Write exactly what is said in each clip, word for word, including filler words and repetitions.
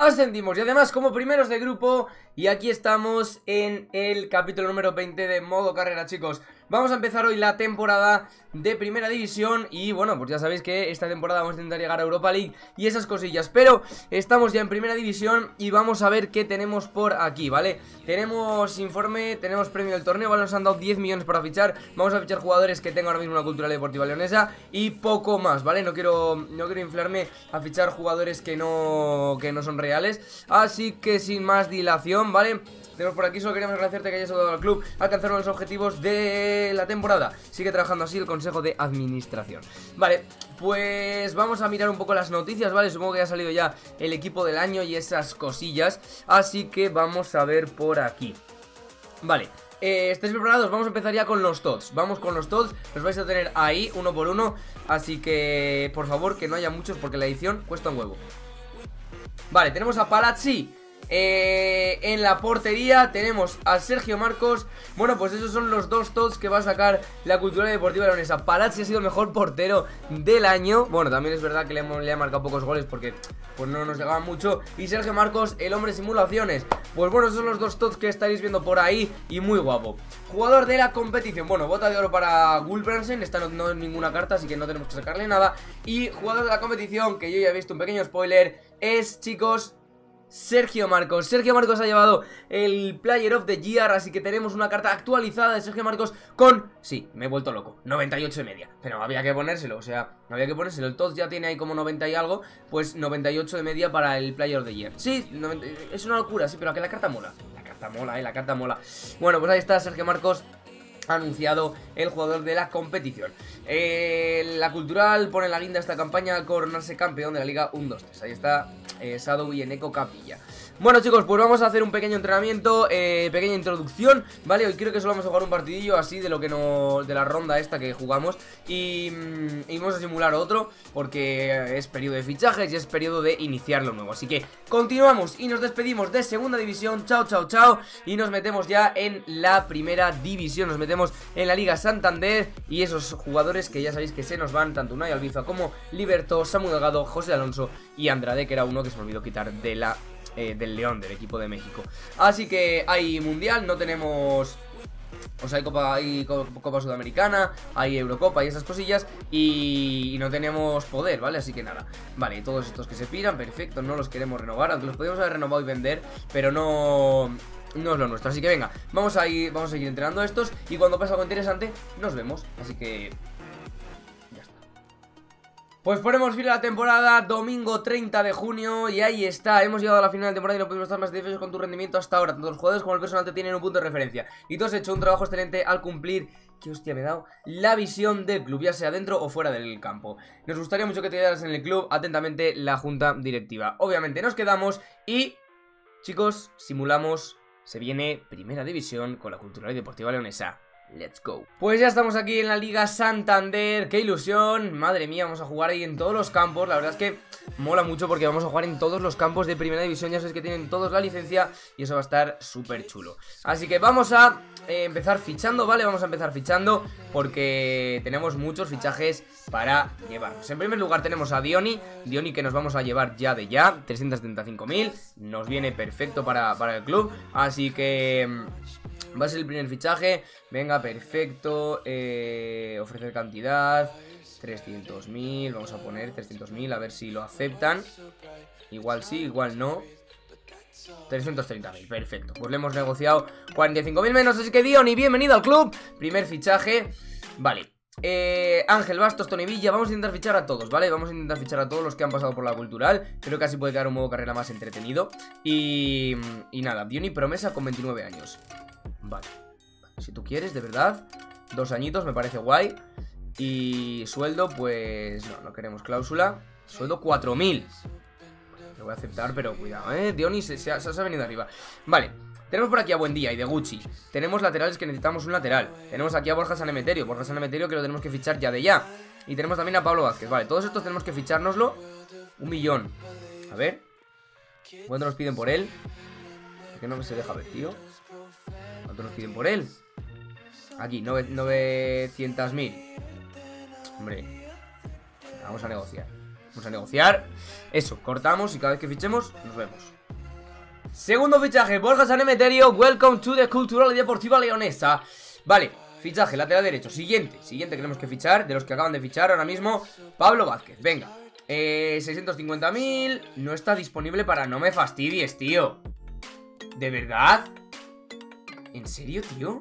ascendimos y además como primeros de grupo. Y aquí estamos en el capítulo número veinte de modo carrera, chicos. Vamos a empezar hoy la temporada de primera división. Y bueno, pues ya sabéis que esta temporada vamos a intentar llegar a Europa League y esas cosillas, pero estamos ya en primera división y vamos a ver qué tenemos por aquí, ¿vale? Tenemos informe, tenemos premio del torneo, ¿vale? Nos han dado diez millones para fichar. Vamos a fichar jugadores que tengan ahora mismo una cultura deportiva leonesa y poco más, ¿vale? No quiero, no quiero inflarme a fichar jugadores que no, que no son reales. Así que sin más dilación, ¿vale? Tenemos por aquí, solo queríamos agradecerte que hayas ayudado al club a alcanzar los objetivos de la temporada. Sigue trabajando así el consejo de administración. Vale, pues vamos a mirar un poco las noticias, ¿vale? Supongo que ya ha salido ya el equipo del año y esas cosillas. Así que vamos a ver por aquí. Vale, eh, ¿estáis preparados? Vamos a empezar ya con los T O Ds. Vamos con los T O Ds, los vais a tener ahí uno por uno. Así que, por favor, que no haya muchos porque la edición cuesta un huevo. Vale, tenemos a Palazzi. Eh, en la portería tenemos a Sergio Marcos. Bueno, pues esos son los dos T O Ds que va a sacar la cultura deportiva leonesa. Palazzi ha sido el mejor portero del año. Bueno, también es verdad que le, hemos, le ha marcado pocos goles porque pues no nos llegaban mucho. Y Sergio Marcos, el hombre simulaciones. Pues bueno, esos son los dos T O Ds que estaréis viendo por ahí. Y muy guapo. Jugador de la competición, bueno, bota de oro para Gulbrandsen. Esta no, no es ninguna carta, así que no tenemos que sacarle nada. Y jugador de la competición, que yo ya he visto un pequeño spoiler, es, chicos, Sergio Marcos. Sergio Marcos ha llevado el Player of the Year, así que tenemos una carta actualizada de Sergio Marcos con... Sí, me he vuelto loco, noventa y ocho de media. Pero había que ponérselo, o sea, había que ponérselo. El T O D ya tiene ahí como noventa y algo, pues noventa y ocho de media para el Player of the Year. Sí, noventa, es una locura, sí, pero que la carta mola. La carta mola, eh, la carta mola. Bueno, pues ahí está Sergio Marcos, anunciado el jugador de la competición. eh, La Cultural pone la guinda esta campaña al coronarse campeón de la Liga uno dos tres. Ahí está eh, Sado y Eneco Capilla. Bueno, chicos, pues vamos a hacer un pequeño entrenamiento, eh, pequeña introducción, ¿vale? Hoy creo que solo vamos a jugar un partidillo así de lo que no, de la ronda esta que jugamos. Y, y vamos a simular otro porque es periodo de fichajes y es periodo de iniciar lo nuevo. Así que continuamos y nos despedimos de segunda división. Chao, chao, chao. Y nos metemos ya en la primera división. Nos metemos en la Liga Santander. Y esos jugadores que ya sabéis que se nos van, tanto Unai Albiza como Liberto, Samu Delgado, José Alonso y Andrade, que era uno que se me olvidó quitar de la... Eh, del León, del equipo de México. Así que hay mundial, no tenemos... O sea, hay Copa, hay Copa Sudamericana, hay Eurocopa y esas cosillas. Y, y no tenemos poder, ¿vale? Así que nada. Vale, todos estos que se piran, perfecto, no los queremos renovar. Aunque los podríamos haber renovado y vender, pero no... no es lo nuestro, así que venga, vamos a ir, vamos a seguir entrenando estos. Y cuando pase algo interesante, nos vemos. Así que... pues ponemos fin a la temporada, domingo treinta de junio, y ahí está, hemos llegado a la final de temporada y no podemos estar más satisfechos con tu rendimiento hasta ahora. Tanto los jugadores como el personal te tienen un punto de referencia y tú has hecho un trabajo excelente al cumplir, que hostia me he dado, la visión del club, ya sea dentro o fuera del campo. Nos gustaría mucho que te quedaras en el club, atentamente la junta directiva. Obviamente nos quedamos y, chicos, simulamos, se viene primera división con la Cultural y Deportiva Leonesa. Let's go. Pues ya estamos aquí en la Liga Santander. ¡Qué ilusión! Madre mía, vamos a jugar ahí en todos los campos. La verdad es que mola mucho porque vamos a jugar en todos los campos de primera división. Ya sabéis que tienen todos la licencia y eso va a estar súper chulo. Así que vamos a eh, empezar fichando, ¿vale? Vamos a empezar fichando porque tenemos muchos fichajes para llevarnos. En primer lugar tenemos a Dioni. Dioni que nos vamos a llevar ya de ya. trescientos setenta y cinco mil. Nos viene perfecto para, para el club. Así que... va a ser el primer fichaje. Venga, perfecto. eh, Ofrecer cantidad trescientos mil. Vamos a poner trescientos mil, a ver si lo aceptan. Igual sí, igual no. trescientos treinta mil, perfecto. Pues le hemos negociado cuarenta y cinco mil menos. Así que Dioni, bienvenido al club. Primer fichaje. Vale. Eh, Ángel Bastos, Tony Villa, vamos a intentar fichar a todos, ¿vale? Vamos a intentar fichar a todos los que han pasado por la Cultural. Creo que así puede quedar un modo carrera más entretenido. Y, y nada, Dioni promesa con veintinueve años. Vale, si tú quieres, de verdad. Dos añitos, me parece guay. Y sueldo, pues no, no queremos cláusula. Sueldo cuatro mil. Lo voy a aceptar, pero cuidado, eh Dioni se, se, ha, se ha venido arriba. Vale, tenemos por aquí a Buendía y de Gucci. Tenemos laterales que necesitamos un lateral. Tenemos aquí a Borja Sanemeterio. Borja Sanemeterio que lo tenemos que fichar ya de ya. Y tenemos también a Pablo Vázquez. Vale, todos estos tenemos que fichárnoslo. Un millón. A ver, ¿cuánto nos piden por él? ¿Por qué no me se deja ver, tío? ¿Cuánto nos piden por él? Aquí, novecientos mil. Hombre, vamos a negociar. Vamos a negociar. Eso, cortamos y cada vez que fichemos, nos vemos. Segundo fichaje, Borja San Emeterio. Welcome to the Cultural y Deportiva Leonesa. Vale, fichaje, lateral derecho. Siguiente, siguiente que tenemos que fichar. De los que acaban de fichar ahora mismo, Pablo Vázquez, venga. Eh, seiscientos cincuenta mil. No está disponible para no me fastidies, tío. ¿De verdad? ¿En serio, tío?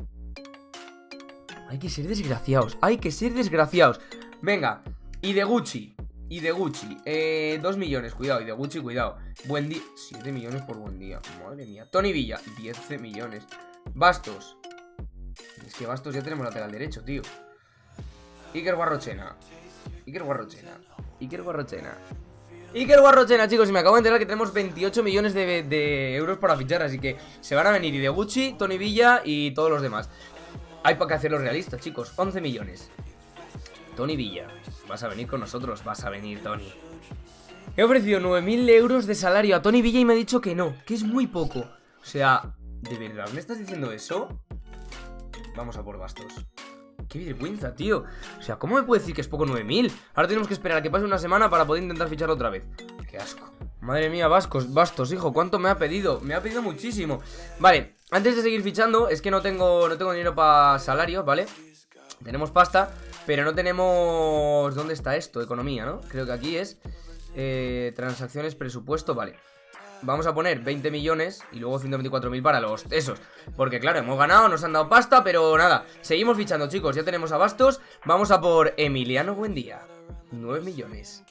Hay que ser desgraciados, hay que ser desgraciados. Venga, y de Gucci. Y de Gucci, eh, dos millones, cuidado, y de Gucci, cuidado. Buen día, siete millones por buen día. Madre mía, Tony Villa, diez millones. Bastos. Es que Bastos ya tenemos lateral derecho, tío. Iker Guarrochena. Iker Guarrochena. Iker Guarrochena. Iker Guarrochena, chicos, y me acabo de enterar que tenemos veintiocho millones de, de euros para fichar. Así que se van a venir y de Gucci, Tony Villa y todos los demás. Hay para que hacerlo realista, chicos, once millones. Tony Villa, vas a venir con nosotros, vas a venir, Tony. He ofrecido nueve mil euros de salario a Tony Villa y me ha dicho que no, que es muy poco. O sea, ¿de verdad me estás diciendo eso? Vamos a por Bastos. Qué vergüenza, tío. O sea, ¿cómo me puede decir que es poco nueve mil? Ahora tenemos que esperar a que pase una semana para poder intentar ficharlo otra vez. Qué asco. Madre mía, Vascos, Bastos, hijo, ¿cuánto me ha pedido? Me ha pedido muchísimo. Vale, antes de seguir fichando, es que no tengo, no tengo dinero para salario, ¿vale? Tenemos pasta, pero no tenemos... ¿Dónde está esto? Economía, ¿no? Creo que aquí es eh, transacciones, presupuesto, vale. Vamos a poner veinte millones y luego ciento veinticuatro mil para los esos. Porque claro, hemos ganado, nos han dado pasta, pero nada. Seguimos fichando, chicos, ya tenemos a Bastos. Vamos a por Emiliano Buendía, nueve millones.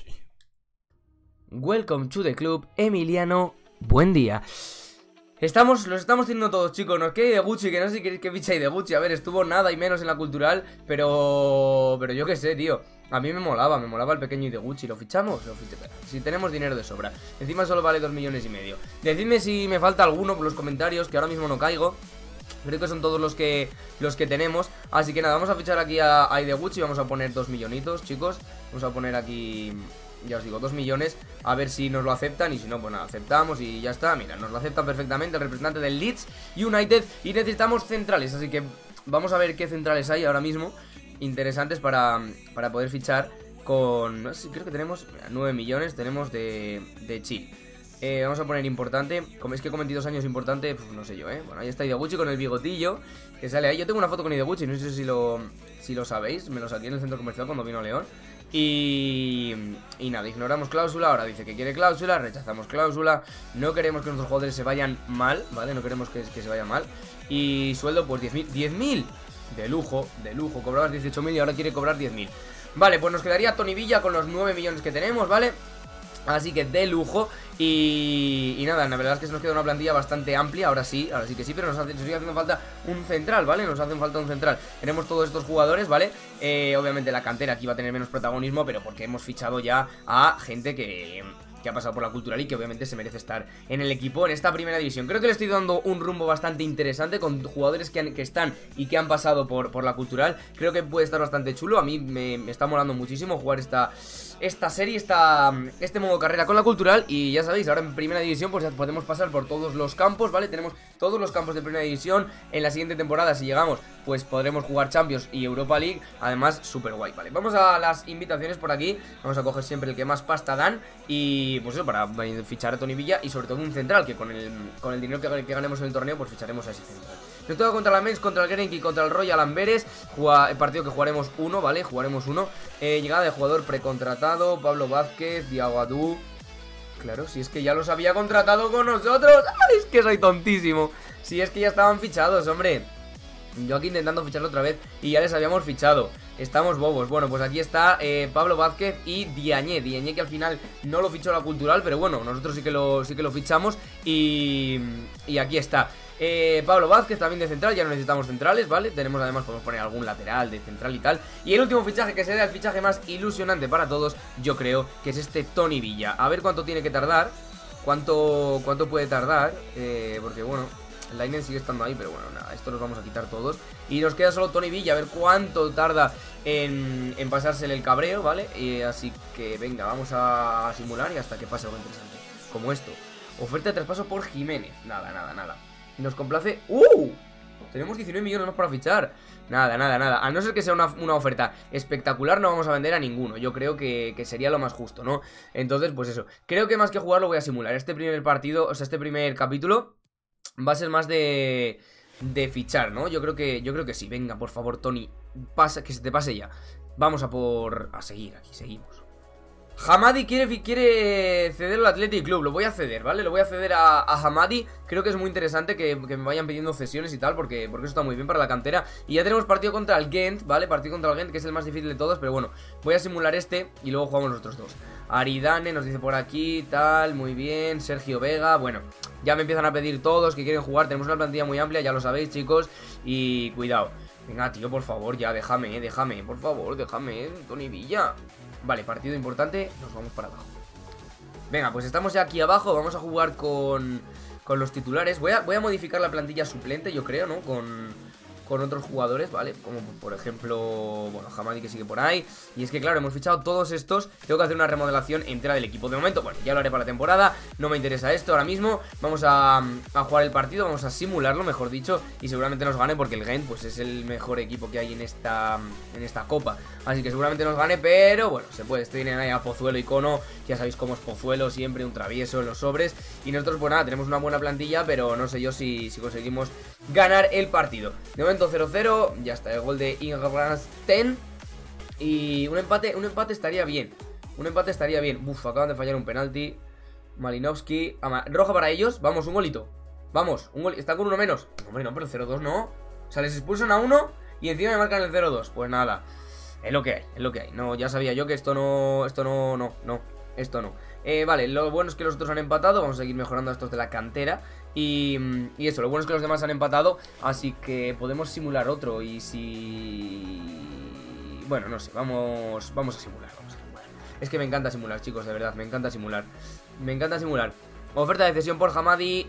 Welcome to the club, Emiliano Buendía. Estamos, los estamos teniendo todos, chicos. Nos queda de Gucci, que no sé si queréis que ficha de Gucci. A ver, estuvo nada y menos en la cultural, pero... Pero yo qué sé, tío. A mí me molaba, me molaba el pequeño de Gucci. ¿Lo fichamos? Lo fichamos. Si tenemos dinero de sobra. Encima solo vale dos millones y medio. Decidme si me falta alguno por los comentarios, que ahora mismo no caigo. Creo que son todos los que los que tenemos. Así que nada, vamos a fichar aquí a, a de Gucci. Vamos a poner dos millonitos, chicos. Vamos a poner aquí... Ya os digo, dos millones, a ver si nos lo aceptan. Y si no, pues nada, aceptamos y ya está. Mira, nos lo aceptan perfectamente el representante del Leeds United. Y necesitamos centrales, así que vamos a ver qué centrales hay ahora mismo interesantes para, para poder fichar con... No sé, creo que tenemos mira, nueve millones, tenemos de, de chip. eh, Vamos a poner importante, como es que con veintidós años importante, pues no sé yo, eh. Bueno, ahí está Ideguchi con el bigotillo que sale ahí. Yo tengo una foto con Ideguchi, no sé si lo, si lo sabéis. Me lo saqué en el centro comercial cuando vino a León. Y, y nada, ignoramos cláusula. Ahora dice que quiere cláusula, rechazamos cláusula. No queremos que nuestros jugadores se vayan mal, ¿vale? No queremos que, que se vayan mal. Y sueldo pues diez mil, diez mil. De lujo, de lujo, cobrabas dieciocho mil y ahora quiere cobrar diez mil. Vale, pues nos quedaría Tony Villa con los nueve millones que tenemos, ¿vale? Así que de lujo. Y, y nada, la verdad es que se nos queda una plantilla bastante amplia. Ahora sí, ahora sí que sí, pero nos, hace, nos sigue haciendo falta un central, ¿vale? Nos hace falta un central. Tenemos todos estos jugadores, ¿vale? Eh, obviamente la cantera aquí va a tener menos protagonismo, pero porque hemos fichado ya a gente que... que ha pasado por la cultural y que obviamente se merece estar en el equipo en esta primera división. Creo que le estoy dando un rumbo bastante interesante con jugadores que, han, que están y que han pasado por, por la cultural. Creo que puede estar bastante chulo. A mí me, me está molando muchísimo jugar esta... esta serie, esta, este modo carrera con la cultural. Y ya sabéis, ahora en primera división pues ya podemos pasar por todos los campos, ¿vale? Tenemos todos los campos de primera división. En la siguiente temporada, si llegamos, pues podremos jugar Champions y Europa League. Además, súper guay, ¿vale? Vamos a las invitaciones por aquí. Vamos a coger siempre el que más pasta dan. Y pues eso, para fichar a Tony Villa y sobre todo un central, que con el, con el dinero que, que ganemos en el torneo, pues ficharemos a ese central. Nos toca contra la Mens, contra el Gerenki, contra el Royal Amberes. El partido que jugaremos uno, ¿vale? Jugaremos uno. Eh, llegada de jugador precontratado, Pablo Vázquez, Diago Adú. Claro, si es que ya los había contratado con nosotros. ¡Ay, es que soy tontísimo! Si es que ya estaban fichados, hombre. Yo aquí intentando ficharlo otra vez y ya les habíamos fichado. Estamos bobos. Bueno, pues aquí está eh, Pablo Vázquez y Diagne. Diagne que al final no lo fichó la cultural, pero bueno, nosotros sí que lo, sí que lo fichamos. Y, y aquí está. Eh, Pablo Vázquez también de central, ya no necesitamos centrales, ¿vale? Tenemos además, podemos poner algún lateral de central y tal. Y el último fichaje, que será el fichaje más ilusionante para todos, yo creo, que es este Tony Villa. A ver cuánto tiene que tardar. Cuánto, cuánto puede tardar, eh, porque bueno, el Lainez sigue estando ahí, pero bueno, nada, esto los vamos a quitar todos. Y nos queda solo Tony Villa, a ver cuánto tarda en, en pasársele el cabreo, ¿vale? Y así que venga, vamos a simular y hasta que pase algo interesante, como esto. Oferta de traspaso por Jiménez. Nada, nada, nada. Y nos complace... ¡Uh! Tenemos diecinueve millones más para fichar. Nada, nada, nada. A no ser que sea una, una oferta espectacular, no vamos a vender a ninguno. Yo creo que, que sería lo más justo, ¿no? Entonces, pues eso. Creo que más que jugar lo voy a simular. Este primer partido, o sea, este primer capítulo va a ser más de... de fichar, ¿no? Yo creo que yo creo que sí. Venga, por favor, Tony, pasa, que se te pase ya. Vamos a por... a seguir aquí, seguimos. Hamadi quiere, quiere ceder al Athletic Club. Lo voy a ceder, ¿vale? Lo voy a ceder a, a Hamadi. Creo que es muy interesante que, que me vayan pidiendo cesiones y tal, porque, porque eso está muy bien para la cantera. Y ya tenemos partido contra el Ghent, ¿vale? Partido contra el Ghent, que es el más difícil de todos. Pero bueno, voy a simular este y luego jugamos los otros dos. Aridane nos dice por aquí, tal, muy bien. Sergio Vega, bueno, ya me empiezan a pedir todos que quieren jugar. Tenemos una plantilla muy amplia, ya lo sabéis, chicos. Y cuidado. Venga, tío, por favor, ya, déjame, déjame, por favor, déjame, Tony Villa. Vale, partido importante, nos vamos para abajo. Venga, pues estamos ya aquí abajo. Vamos a jugar con, con los titulares. Voy a, voy a modificar la plantilla suplente, yo creo, ¿no? Con, con otros jugadores, ¿vale? Como por ejemplo, bueno, Hamadi, que sigue por ahí. Y es que claro, hemos fichado todos estos. Tengo que hacer una remodelación entera del equipo. De momento, bueno, ya lo haré para la temporada. No me interesa esto ahora mismo. Vamos a, a jugar el partido, vamos a simularlo, mejor dicho. Y seguramente nos gane porque el Ghent pues es el mejor equipo que hay en esta, en esta copa. Así que seguramente nos gane, pero bueno, se puede. Estoy en ahí a Pozuelo y Cono. Ya sabéis cómo es Pozuelo, siempre un travieso en los sobres. Y nosotros, pues nada, tenemos una buena plantilla, pero no sé yo si, si conseguimos ganar el partido. De momento cero cero, ya está el gol de Ingrasten. Y un empate, un empate estaría bien. Un empate estaría bien. Uf, acaban de fallar un penalti. Malinowski, roja para ellos. Vamos, un golito. Vamos, un gol, está con uno menos. Hombre, no, pero el cero dos no. O sea, les expulsan a uno y encima me marcan el cero dos. Pues nada, es lo que hay, es lo que hay. No, ya sabía yo que esto no, esto no, no, no, esto no. Eh, vale, lo bueno es que los otros han empatado. Vamos a seguir mejorando a estos de la cantera. Y, y eso, lo bueno es que los demás han empatado. Así que podemos simular otro. Y si... Bueno, no sé, vamos, vamos a simular, vamos a simular. Es que me encanta simular, chicos, de verdad, me encanta simular. Me encanta simular. Oferta de cesión por Hamadi.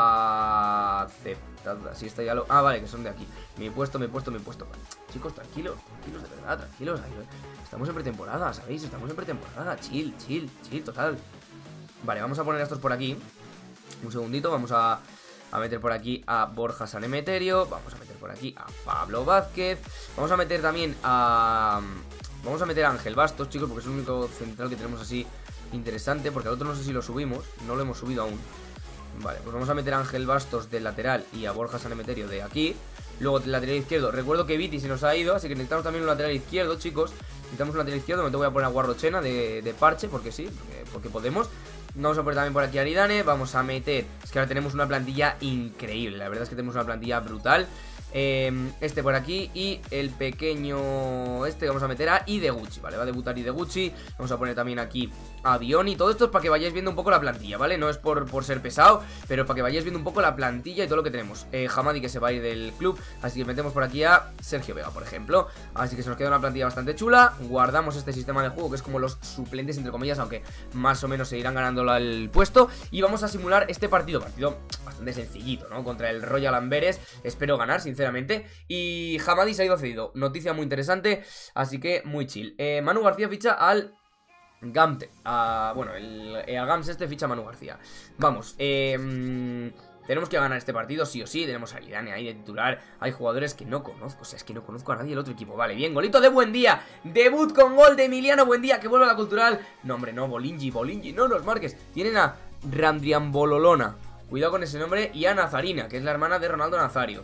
Aceptada. Si está ya lo... Ah, vale, que son de aquí. Me he puesto, me he puesto, me he puesto. Vale. Chicos, tranquilos, tranquilos, de verdad, tranquilos. Estamos en pretemporada, ¿sabéis? Estamos en pretemporada. Chill, chill, chill, total. Vale, vamos a poner a estos por aquí. Un segundito, vamos a... a meter por aquí a Borja San Emeterio. Vamos a meter por aquí a Pablo Vázquez. Vamos a meter también a... Vamos a meter a Ángel Bastos, chicos, porque es el único central que tenemos así interesante. Porque al otro no sé si lo subimos. No lo hemos subido aún. Vale, pues vamos a meter a Ángel Bastos de lateral y a Borja San Emeterio de aquí. Luego del lateral izquierdo. Recuerdo que Viti se nos ha ido, así que necesitamos también un lateral izquierdo, chicos. Necesitamos un lateral izquierdo. Me voy a poner a Guarrochena de, de parche, porque sí, porque, porque podemos. Vamos a poner también por aquí a Aridane. Vamos a meter... Es que ahora tenemos una plantilla increíble. La verdad es que tenemos una plantilla brutal. eh, Este por aquí. Y el pequeño... Este vamos a meter a Ideguchi, ¿vale? Va a debutar Ideguchi. Vamos a poner también aquí a Bioni. Todo esto es para que vayáis viendo un poco la plantilla, ¿vale? No es por, por ser pesado, pero para que vayáis viendo un poco la plantilla y todo lo que tenemos. eh, Hamadi, que se va a ir del club. Así que metemos por aquí a Sergio Vega, por ejemplo. Así que se nos queda una plantilla bastante chula. Guardamos este sistema de juego, que es como los suplentes, entre comillas, aunque más o menos se irán ganando el puesto. Y vamos a simular este partido. Partido bastante sencillito, ¿no? Contra el Royal Amberes. Espero ganar, sinceramente. Y Hamadi se ha ido cedido. Noticia muy interesante, así que muy chill. eh, Manu García ficha al... Gamte, a, bueno, el, el Gams este ficha a Manu García. Vamos, eh, mmm, tenemos que ganar este partido sí o sí. Tenemos a Aridane ahí de titular. Hay jugadores que no conozco, o sea, es que no conozco a nadie del otro equipo. Vale, bien, golito de Buendía. Debut con gol de Emiliano Buendía, que vuelve a la Cultural. No, hombre, no, Bolingi, Bolingi, no nos marques. Tienen a Randriambololona, cuidado con ese nombre. Y a Nazarina, que es la hermana de Ronaldo Nazario.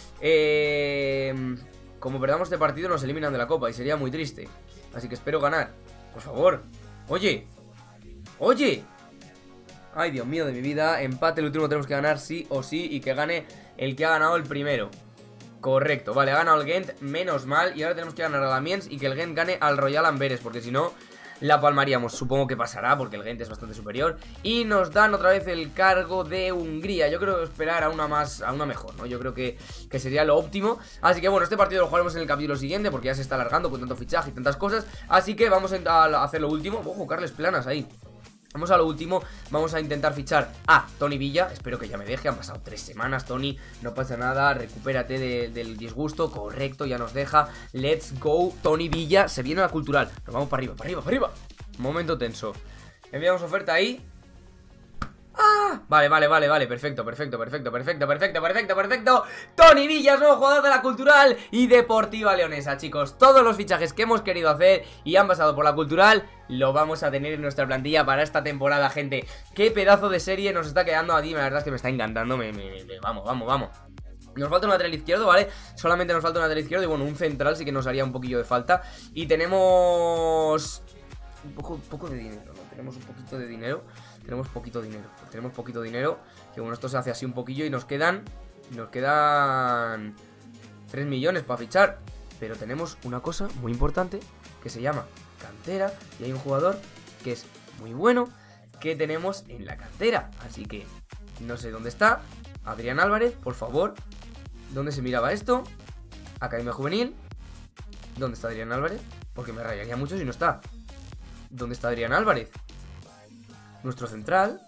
Eh, como perdamos este partido nos eliminan de la Copa y sería muy triste. Así que espero ganar, por favor. Oye, oye. Ay, Dios mío de mi vida. Empate, el último tenemos que ganar sí o sí. Y que gane el que ha ganado el primero. Correcto, vale, ha ganado el Ghent, menos mal. Y ahora tenemos que ganar al Amiens y que el Ghent gane al Royal Amberes, porque si no, la palmaríamos. Supongo que pasará, porque el Ghent es bastante superior. Y nos dan otra vez el cargo de Hungría. Yo creo que esperar a una más, a una mejor, ¿no? Yo creo que, que sería lo óptimo. Así que bueno, este partido lo jugaremos en el capítulo siguiente, porque ya se está alargando con tanto fichaje y tantas cosas. Así que vamos a hacer lo último. Ojo, Carles Planas ahí. Vamos a lo último, vamos a intentar fichar a Tony Villa. Espero que ya me deje, han pasado tres semanas, Tony. No pasa nada, recupérate de, del disgusto. Correcto, ya nos deja. Let's go, Tony Villa. Se viene a la Cultural, nos vamos para arriba, para arriba, para arriba. Momento tenso. Enviamos oferta ahí. ¡Ah! Vale, vale, vale, vale, perfecto, perfecto, perfecto, perfecto, perfecto, perfecto, perfecto. Tony Villas, nuevo jugador de la Cultural y Deportiva Leonesa, chicos. Todos los fichajes que hemos querido hacer y han pasado por la Cultural lo vamos a tener en nuestra plantilla para esta temporada, gente. Qué pedazo de serie nos está quedando aquí, la verdad es que me está encantando, me, me, me, vamos, vamos, vamos. Nos falta un lateral izquierdo, ¿vale? Solamente nos falta un lateral izquierdo y bueno, un central sí que nos haría un poquillo de falta. Y tenemos un poco, un poco de dinero, ¿no? Tenemos un poquito de dinero. Tenemos poquito dinero, pues tenemos poquito dinero. Que bueno, esto se hace así un poquillo y nos quedan Nos quedan tres millones para fichar. Pero tenemos una cosa muy importante que se llama cantera. Y hay un jugador que es muy bueno que tenemos en la cantera. Así que no sé dónde está. Adrián Álvarez, por favor. ¿Dónde se miraba esto? Academia Juvenil. ¿Dónde está Adrián Álvarez? Porque me rayaría mucho si no está. ¿Dónde está Adrián Álvarez? Nuestro central.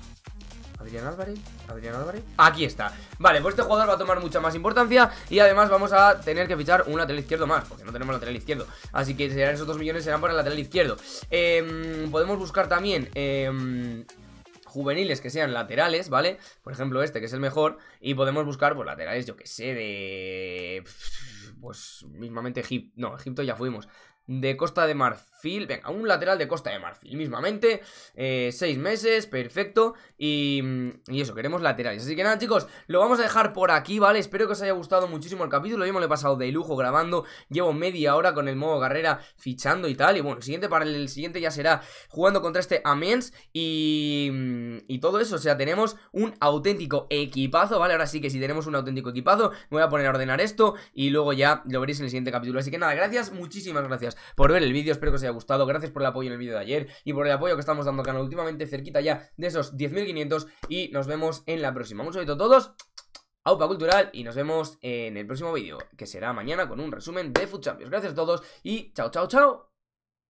Adrián Álvarez, Adrián Álvarez. Aquí está. Vale, pues este jugador va a tomar mucha más importancia. Y además vamos a tener que fichar un lateral izquierdo más, porque no tenemos lateral izquierdo. Así que serán esos dos millones, serán para el lateral izquierdo. eh, Podemos buscar también eh, juveniles que sean laterales, ¿vale? Por ejemplo este, que es el mejor. Y podemos buscar, pues, laterales, yo que sé, de... Pues, mismamente Egipto. No, Egipto ya fuimos. De Costa de Marfil, venga, un lateral de Costa de Marfil, mismamente, eh, seis meses, perfecto. Y, y eso, queremos laterales. Así que nada, chicos, lo vamos a dejar por aquí, ¿vale? Espero que os haya gustado muchísimo el capítulo. Yo me lo he pasado de lujo grabando. Llevo media hora con el modo carrera fichando y tal. Y bueno, el siguiente, para el siguiente ya será jugando contra este Amiens. Y, y todo eso, o sea, tenemos un auténtico equipazo, ¿vale? Ahora sí que si tenemos un auténtico equipazo, me voy a poner a ordenar esto y luego ya lo veréis en el siguiente capítulo. Así que nada, gracias, muchísimas gracias por ver el vídeo, espero que os haya gustado. Gracias por el apoyo en el vídeo de ayer y por el apoyo que estamos dando al canal últimamente, cerquita ya de esos diez mil quinientos. Y nos vemos en la próxima. Un saludo a todos, Aupa Cultural, y nos vemos en el próximo vídeo, que será mañana con un resumen de FUT Champions. Gracias a todos y chao, chao, chao.